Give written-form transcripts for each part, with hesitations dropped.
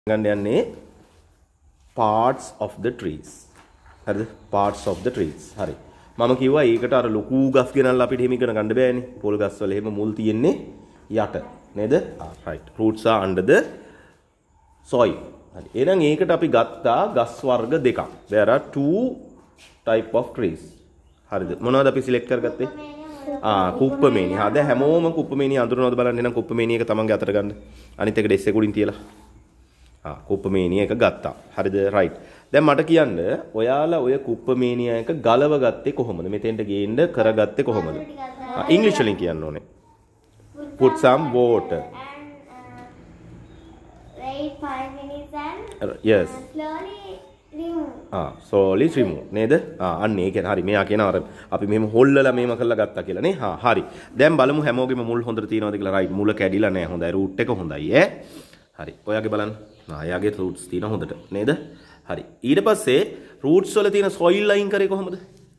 ගන්න යන්නේ parts of the trees. හරිද? parts of the trees. හරි. මම කිව්වා ඒකට අර ලොකු ගස් ගෙනල්ලා අපිට එහෙම ඉගෙන ගන්න බෑනේ. පොල් ගස් වල එහෙම මුල් තියෙන්නේ යට. නේද? right. Roots are under the soil. හරි. එහෙනම් ඒකට අපි ගත්තා ගස් වර්ග දෙකක්. There are two type of trees. හරිද? මොනවද අපි select කරගත්තේ? කුප්පමේනි. හා දැන් හැමෝම කුප්පමේනි අඳුරනවද බලන්න. එහෙනම් කුප්පමේනි එක තමන්ගේ අතට ගන්න. අනිත් එක ඩෙස් එක උඩින් තියලා. කුප්පමේනිය එක ගත්තා. හරිද? right. දැන් මට කියන්න ඔයාලා ඔය කුප්පමේනිය එක ගලව ගත්තේ කොහොමද? මෙතෙන්ට ගේන්න කරගත්තේ කොහොමද? ඉංග්‍රීසි වලින් කියන්න ඕනේ. Put some water. Wait 5 minutes and yes. Slowly remove. slowly remove. නේද? අන්න ඒ කියන්නේ හරි. මෙයා කියන අර අපි මෙහෙම හොල්ලලා මෙහෙම කරලා ගත්තා කියලා නේ. හරි. දැන් බලමු හැමෝගෙම මුල් හොඳට තියෙනවද කියලා. right. මුල කැඩිලා නැහැ. හොඳයි. root එක හොඳයි ඈ. හරි. ඔයාගේ බලන්න. එයාගේ roots තියෙන හොඳට නේද? හරි. ඊට පස්සේ roots වල තියෙන soil line කරේ කොහොමද?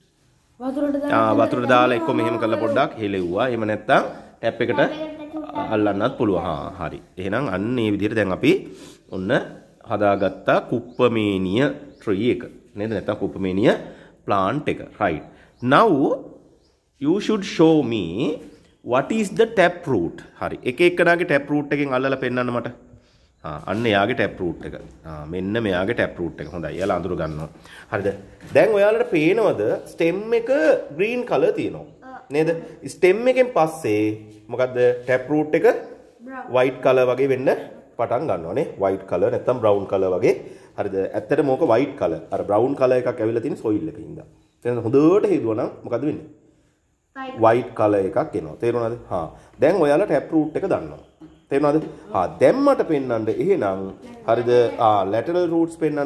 වතුරට දාලා එක්ක මෙහෙම කරලා පොඩ්ඩක් හෙලෙව්වා. එහෙම නැත්නම් ටැප් එකට අල්ලන්නත් පුළුවන්. හරි. එහෙනම් අන්න මේ විදිහට දැන් අපි ඔන්න හදාගත්තා කුප්පමේනිය tree එක. නේද? නැත්නම් කුප්පමේනිය plant එක. right. now you should show me what is the tap root. හරි. එක එකනාගේ tap root එකෙන් අල්ලලා පෙන්නන්න මට. අන්න එයාගේ tap root එක. මෙන්න මෙයාගේ tap root එක. හොඳයි. එයාලා අඳුර ගන්නවා. හරිද? දැන් ඔයාලට පේනවද stem එක green color තියෙනවා. නේද? stem එකෙන් පස්සේ මොකද්ද tap root එක white color වගේ වෙන්න පටන් ගන්නවා නේ. white color නැත්නම් brown color වගේ. හරිද? ඇත්තටම මොක white color. අර brown color එකක් ඇවිල්ලා තියෙන soil එකේ ඉඳලා. එහෙනම් හොඳට හේතුවා නම් මොකද්ද වෙන්නේ? white color එකක් එනවා. තේරුණාද? දැන් ඔයාලා tap root එක දන්නවා. තේරුණාද? දැන් මට පෙන්වන්න එහෙනම් හරිද? lateral roots පෙන්වන්න.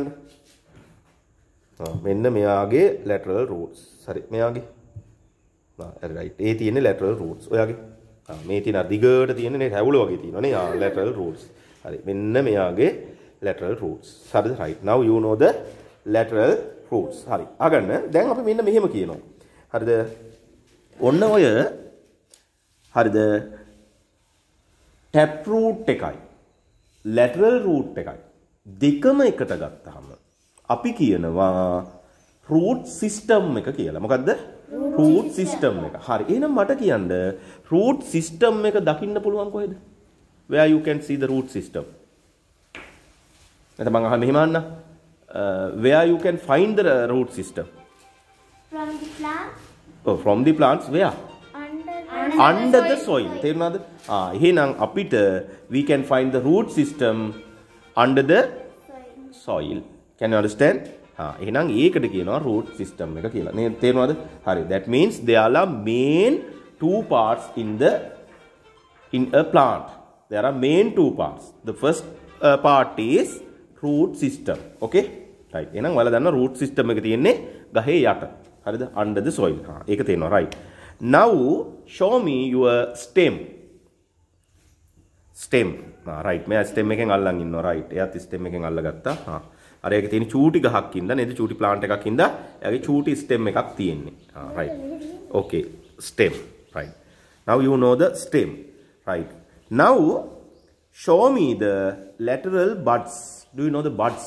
මෙන්න මෙයාගේ lateral roots. හරි. මෙයාගේ. right. ඒ තියෙන්නේ lateral roots. ඔයාගේ. මේ තියෙන දිගට තියෙන්නේ නේ රැවුල වගේ තියෙනවා නේ. lateral roots. හරි. මෙන්න මෙයාගේ lateral roots. හරිද? right. now you know the lateral roots. හරි. අගන්න. දැන් අපි මෙන්න මෙහෙම කියනවා. හරිද? ඔන්න ඔය හරිද? tap root එකයි lateral root එකයි දෙකම එකට ගත්තාම අපි කියනවා root system එක කියලා. මොකද්ද? root system එක. හරි. එහෙනම් මට කියන්න root system එක දකින්න පුළුවන් කොහෙද? where you can see the root system. නැත්නම් මම අහන්න මෙහෙම අහන්න. where you can find the root system? From the plant. from the plants where? Under the soil. තේරුණාද? එහෙනම් අපිට we can find the root system under the soil. Can you understand? එහෙනම් ඒකට කියනවා root system එක කියලා. නේද? තේරුණාද? හරි. That means there are main two parts in a plant. There are main two parts. The first part is root system. Okay? right. එහෙනම් ඔයාලා දන්නා root system එක තියෙන්නේ ගහේ යට. හරිද? under the soil. ඒක තේරෙනවා. right. now show me your stem. right. මෙයා stem එකෙන් අල්ලන් ඉන්නවා. right. එයාත් stem එකෙන් අල්ලගත්තා. අර ඒකේ තියෙන චූටි ගහක් ඉඳ නේද? චූටි plant එකක් ඉඳ එයාගේ චූටි stem එකක් තියෙන්නේ. right. okay. stem. right. now you know the stem. right. now show me the lateral buds. do you know the buds?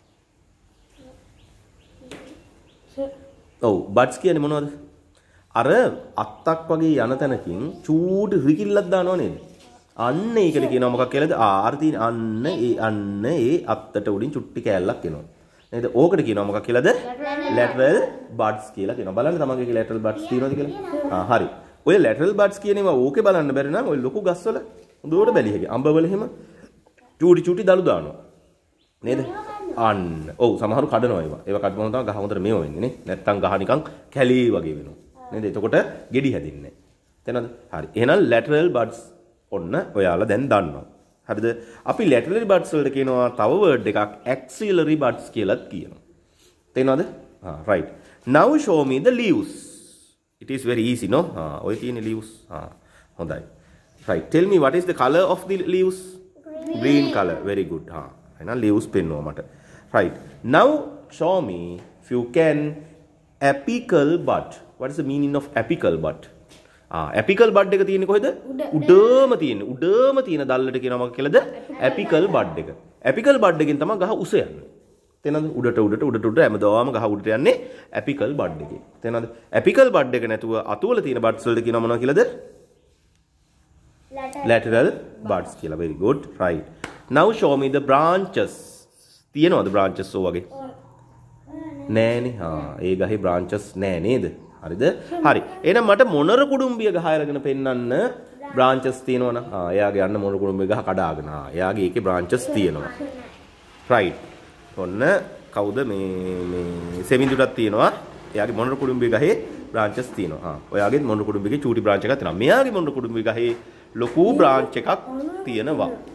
buds කියන්නේ මොනවද? අර අත්තක් වගේ යන තැනකින් චූටි රිකිල්ලක් දානවා නේද? අන්න ඒකට කියනවා මොකක් කියලාද? ආර තියෙන අන්න ඒ අත්තට උඩින් චුට්ටි කෑල්ලක් එනවා. නේද? ඕකට කියනවා මොකක් කියලාද? lateral buds කියලා කියනවා. බලන්න තමන්ගේ lateral buds තියෙනවද කියලා? හරි. ඔය lateral buds කියන ඒවා ඕකේ බලන්න බැරි නම් ඔය ලොකු ගස්වල හොඳට බැලිය හැකියි. අඹවල එහෙම චූටි දළු දානවා. නේද? අන්න. ඔව් සමහරු කඩනවා ඒවා. ඒවා කඩපුවම තමයි ගහ හොඳට මේව වෙන්නේ නේ. නැත්තම් ගහ නිකන් කැලේ වගේ වෙනවා. නේද? එතකොට ගෙඩි හැදින්නේ නැහැ. තේරෙනවද? හරි. එහෙනම් lateral buds ඔන්න ඔයාලා දැන් දන්නවා. හරිද? අපි lateral buds වලට කියනවා තව word එකක් axillary buds කියලාත් කියනවා. තේරෙනවද? right. now show me the leaves. it is very easy no? ඔය තියෙන leaves. හොඳයි. right. tell me what is the color of the leaves? green color. very good. එහෙනම් leaves පෙන්වුවා මට. right. now show me if you can apical bud. what is the meaning of apical bud? apical bud එක තියෙන්නේ කොහෙද? උඩම තියෙන දල්ලට කියනවා මොකක්ද කියලාද? apical bud එක. ඇපිකල් බඩ් එකෙන් තමයි ගහ උස යන්නේ. තේනද? උඩට හැමදාම ගහ උඩට යන්නේ ඇපිකල් බඩ් එකේ. තේනද? ඇපිකල් බඩ් එක නැතුව අතුවල තියෙන බඩ්ස් වලට කියනවා මොනවා කියලාද? lateral buds කියලා. very good, right. now show me the branches. තියෙනවද branches ඔය වගේ? නෑනේ. ඒ ගහේ branches නෑ නේද? හරිද? හරි. එහෙනම් මට මොනර කුඩුම්බිය ගහ අරගෙන පෙන්නන්න branches තියෙනවනම්. එයාගේ යන්න මොනර කුඩුම්බිය ගහ කඩාගෙන. එයාගේ ඒකේ branches තියෙනවා. right. ඔන්න කවුද මේ සෙමිඳුටක් තියෙනවා. එයාගේ මොනර කුඩුම්බිය ගහේ branches තියෙනවා. ඔයාගේ මොනර කුඩුම්බියගේ චූටි branch එකක් තියෙනවා. මෙයාගේ මොනර කුඩුම්බිය ගහේ ලොකු branch එකක් තියෙනවා.